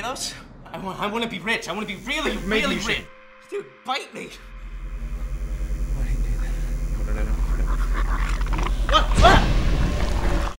those? I want to be rich. I want to be really rich. Dude, bite me.